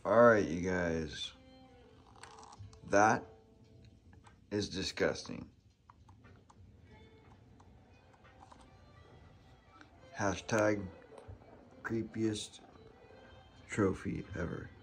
Alright, you guys. That is disgusting. Hashtag creepiest trophy ever.